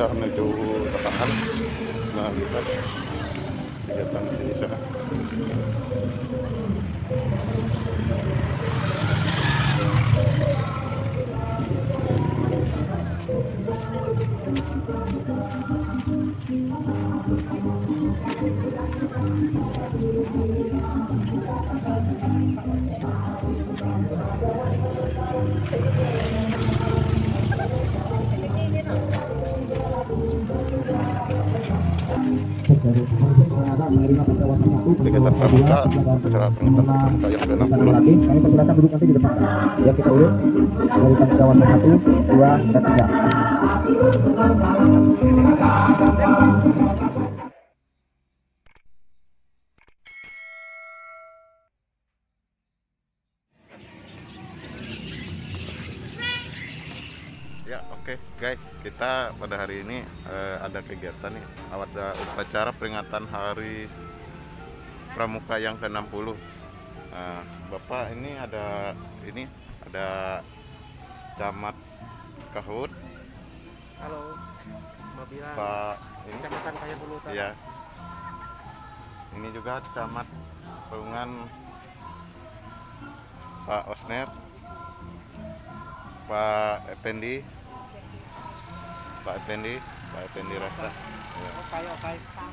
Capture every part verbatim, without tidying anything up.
bisa menuju lapangan melihat kegiatan di sana. Kegiatan pramuka, acara peringatan pramuka yang ke enam puluh. Kami persilakan duduk nanti di depan. Ya, kita urut dari kawasan satu, dua, dan tiga. Ya, oke okay, guys, kita pada hari ini eh, ada kegiatan nih, ada upacara peringatan Hari Pramuka yang ke enam puluh. Nah, Bapak ini ada ini ada Camat Kahut. Halo, Mbak Bila. Pak ini Kecamatan Kayabulu Utara. Ya. Ini juga Camat Peungan Pak Osner, Pak Effendi, Pak Effendi, Pak Effendi Rasa. Ya. Oke, oke.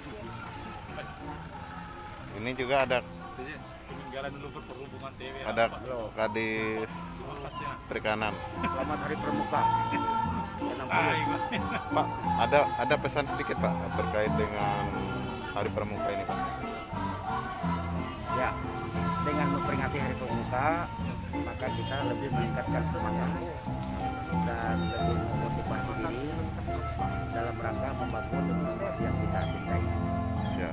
Ini juga ada peninggalan dulu perhubungan T V. ada Kadis Perikanan. Selamat Hari Pramuka. Pak, ada ada pesan sedikit Pak terkait dengan Hari Pramuka ini Pak. Ya, dengan memperingati Hari Pramuka, maka kita lebih meningkatkan semangat dan lebih memotivasi diri dalam rangka membangun demokrasi yang kita cintai. Siap.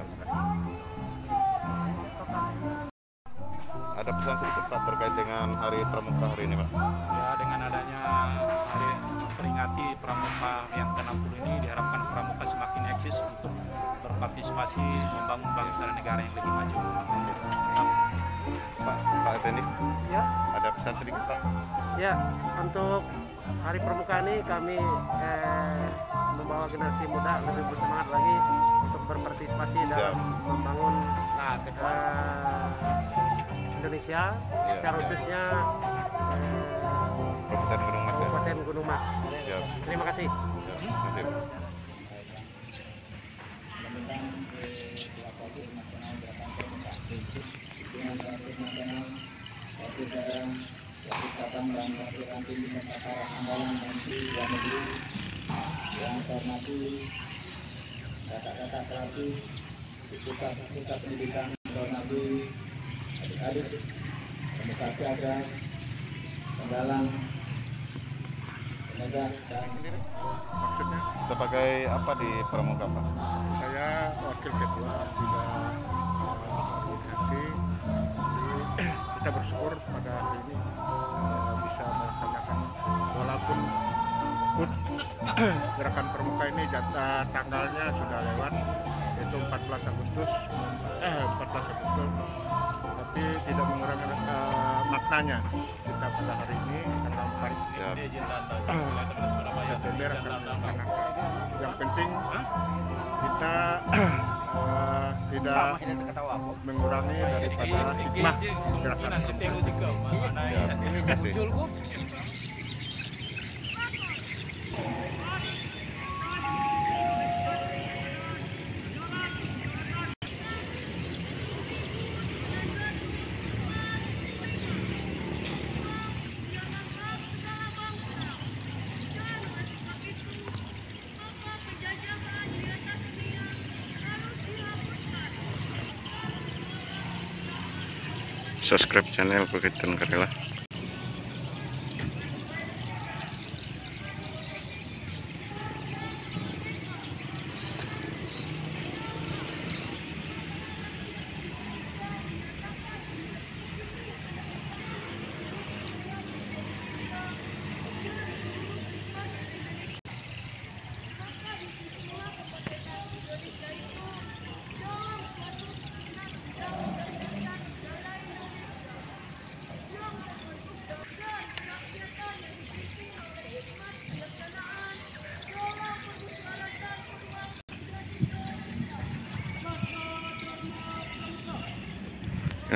Ada pesan sedikit Pak terkait dengan Hari Pramuka hari ini Pak. Ya, dengan adanya hari memperingati Pramuka yang ke enam puluh ini diharapkan Pramuka semakin eksis untuk berpartisipasi membangun bangsa dan negara yang lebih maju. Pak, Pak Effendi, Ya, ada pesan sedikit Pak? ya, untuk Hari Pramuka ini kami eh, membawa generasi muda lebih bersemangat lagi untuk berpartisipasi dalam membangun eh, Indonesia, Ya, secara ya. khususnya eh, Kabupaten Gunung Mas ya. Kabupaten Gunung Mas. Siap. Terima kasih. Siap. Siap. Yang terhormati kakak-kakak pelatih, fakultas pendidikan, terhormati adik-adik, demokrasi ada, penggalang, tenaga dan Maksudnya sebagai apa di Pramuka Pak? Saya wakil ketua juga organisasi. Jadi kita bersyukur pada hari ini eh, bisa melaksanakan walaupun pun gerakan Pramuka ini jatah tanggalnya sudah lewat, yaitu empat belas Agustus eh, empat belas Agustus, tapi tidak mengurangi eh, maknanya kita pada hari ini tanggal empat Siap. September akan melaksanakan. Yang penting kita uh, tidak mengurangi daripada hikmah gerakan Pramuka. Ya, terima kasih. Subscribe channel Bukit Karela.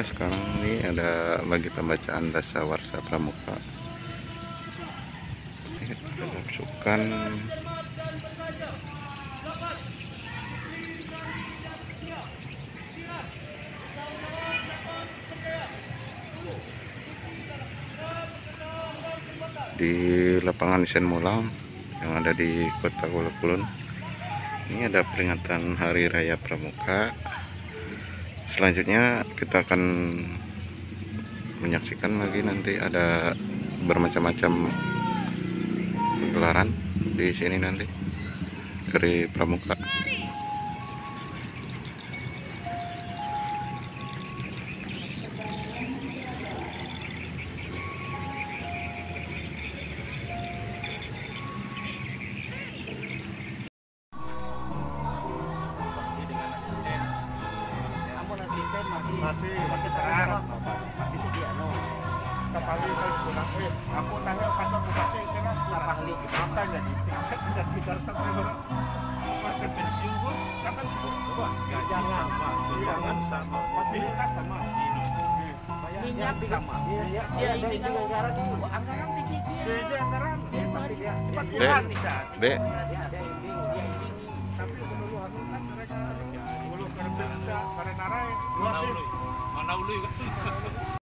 Nah, sekarang ini ada bagi pembacaan dasawarsa pramuka. Kita masukkan di lapangan Sen Molang yang ada di Kota Kuala Kulon. Ini ada peringatan Hari Raya Pramuka. Selanjutnya kita akan menyaksikan lagi, nanti ada bermacam-macam gelaran di sini nanti dari Pramuka. masih Masih masih keras. masih tinggi anu Kapali saya sudah eh aku tanya kata bupati kena sampah li apa jadi tingkat tidak kita sampai Partai pensiun pun kapan coba gaji Jangan. sama, tunjangan sama, fasilitas sama. minyak sama Iya, iya. dia ini kan anggaran dulu anggaran tinggi dia Jadi anggaran dia tapi dia dia Dek, kurang bisa Dek. dia dia ini dia ini tapi dulu anu kan mereka dulu kerja pada narai Mana ului, mana ului kan?